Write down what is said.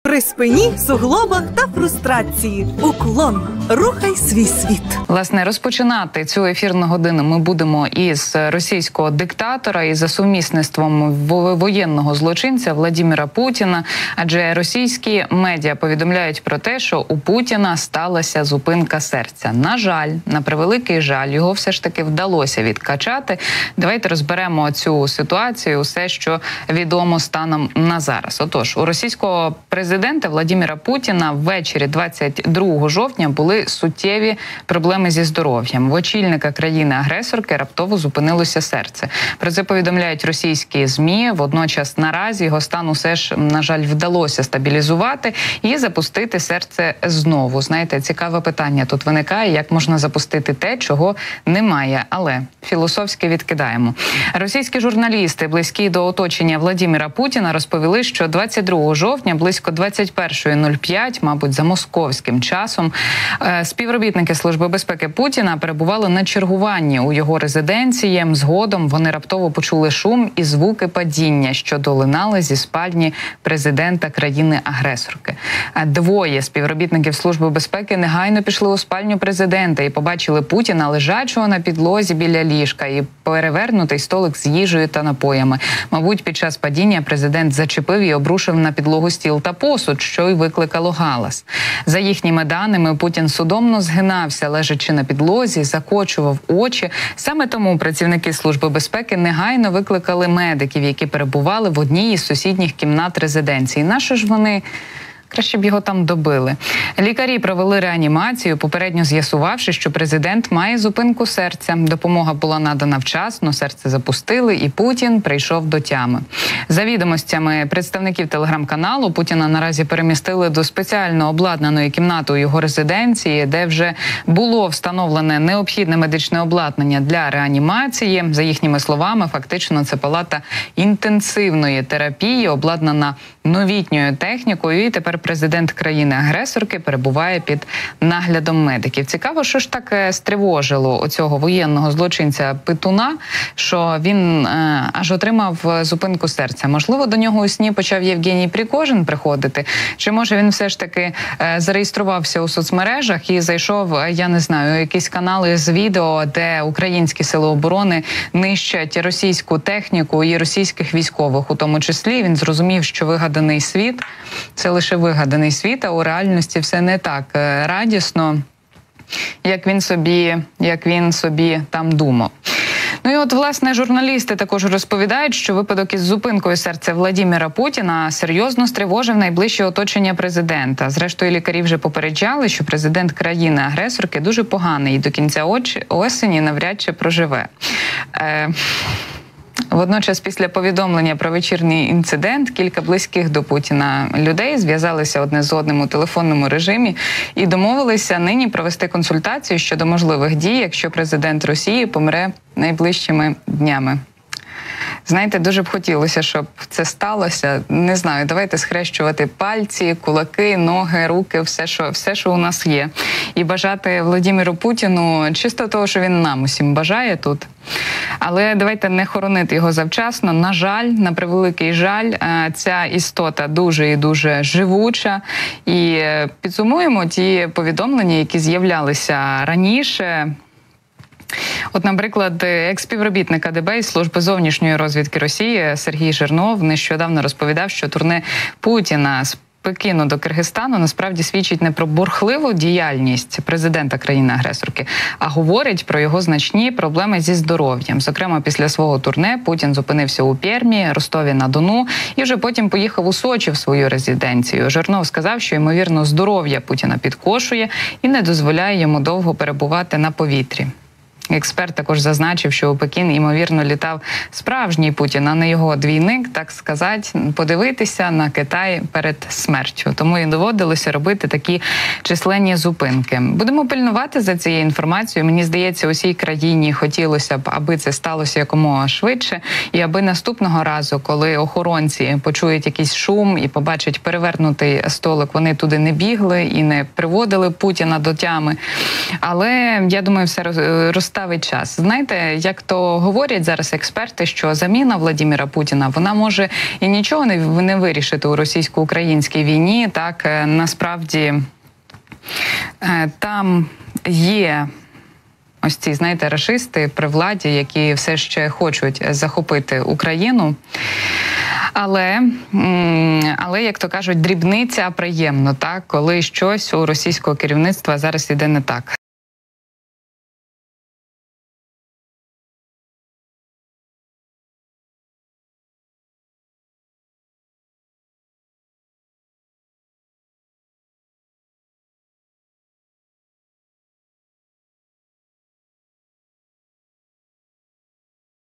При спині, суглобах та фрустрації. Уклон. Рухай свій світ. Власне, розпочинати цю ефірну годину ми будемо із російського диктатора і за сумісництвом воєнного злочинця Владимира Путіна. Адже російські медіа повідомляють про те, що у Путіна сталася зупинка серця. На жаль, на превеликий жаль, його все ж таки вдалося відкачати. Давайте розберемо цю ситуацію, все, що відомо станом на зараз. Отож, у російського президента Владимира Путіна ввечері 22 жовтня були суттєві проблеми зі здоров'ям. В очільника країни-агресорки раптово зупинилося серце. Про це повідомляють російські ЗМІ. Водночас наразі його стан усе ж, на жаль, вдалося стабілізувати і запустити серце знову. Знаєте, цікаве питання тут виникає, як можна запустити те, чого немає. Але філософськи відкидаємо. Російські журналісти, близькі до оточення Владимира Путіна, розповіли, що 22 жовтня близько 21:05, мабуть, за московським часом, співробітники Служби безпеки Путіна перебували на чергуванні у його резиденції. Згодом вони раптово почули шум і звуки падіння, що долинали зі спальні президента країни-агресорки. Двоє співробітників Служби безпеки негайно пішли у спальню президента і побачили Путіна лежачого на підлозі біля ліжка і перевернутий столик з їжею та напоями. Мабуть, під час падіння президент зачепив і обрушив на підлогу стіл та посуд, що й викликало галас. За їхніми даними, Путін судомно згинався, лежачи на підлозі, закочував очі. Саме тому працівники Служби безпеки негайно викликали медиків, які перебували в одній із сусідніх кімнат резиденції. Нащо ж вони... Краще б його там добили. Лікарі провели реанімацію, попередньо з'ясувавши, що президент має зупинку серця. Допомога була надана вчасно, серце запустили, і Путін прийшов до тями. За відомостями представників телеграм-каналу, Путіна наразі перемістили до спеціально обладнаної кімнати у його резиденції, де вже було встановлене необхідне медичне обладнання для реанімації. За їхніми словами, фактично це палата інтенсивної терапії, обладнана новітньою технікою, і тепер президент країни-агресорки перебуває під наглядом медиків. Цікаво, що ж так стривожило оцього воєнного злочинця Питуна, що він аж отримав зупинку серця. Можливо, до нього у сні почав Євгеній Пригожин приходити? Чи може він все ж таки зареєструвався у соцмережах і зайшов, я не знаю, якісь канали з відео, де українські сили оборони нищать російську техніку і російських військових, у тому числі. Він зрозумів, що вигаданий світ – це лише вигаданий світ, а у реальності все не так радісно, як він собі там думав. Ну і от, власне, журналісти також розповідають, що випадок із зупинкою серця Владимира Путіна серйозно стривожив найближче оточення президента. Зрештою, лікарі вже попереджали, що президент країни-агресорки дуже поганий і до кінця осені навряд чи проживе. Водночас, після повідомлення про вечірній інцидент, кілька близьких до Путіна людей зв'язалися одне з одним у телефонному режимі і домовилися нині провести консультацію щодо можливих дій, якщо президент Росії помре найближчими днями. Знаєте, дуже б хотілося, щоб це сталося. Не знаю, давайте схрещувати пальці, кулаки, ноги, руки, все, що у нас є. І бажати Владимиру Путіну чисто того, що він нам усім бажає тут. Але давайте не хоронити його завчасно. На жаль, на превеликий жаль, ця істота дуже і дуже живуча. І підсумуємо ті повідомлення, які з'являлися раніше. От, наприклад, екс-співробітник КДБ із Служби зовнішньої розвідки Росії Сергій Жирнов нещодавно розповідав, що турне Путіна з Пекіну до Киргизстану насправді свідчить не про бурхливу діяльність президента країни-агресорки, а говорить про його значні проблеми зі здоров'ям. Зокрема, після свого турне Путін зупинився у Пермі, Ростові-на-Дону і вже потім поїхав у Сочі в свою резиденцію. Жирнов сказав, що, ймовірно, здоров'я Путіна підкошує і не дозволяє йому довго перебувати на повітрі. Експерт також зазначив, що у Пекін, ймовірно, літав справжній Путін, а не його двійник, так сказати, подивитися на Китай перед смертю. Тому і доводилося робити такі численні зупинки. Будемо пильнувати за цією інформацією. Мені здається, усій країні хотілося б, аби це сталося якомога швидше, і аби наступного разу, коли охоронці почують якийсь шум і побачать перевернутий столик, вони туди не бігли і не приводили Путіна до тями. Але, я думаю, все розтане наставить час. Знаєте, як то говорять зараз експерти, що заміна Владимира Путіна, вона може і нічого не вирішити у російсько-українській війні. Так, насправді, там є ось ці, знаєте, рашисти при владі, які все ще хочуть захопити Україну. Але, як то кажуть, дрібниця приємно, так, коли щось у російського керівництва зараз іде не так.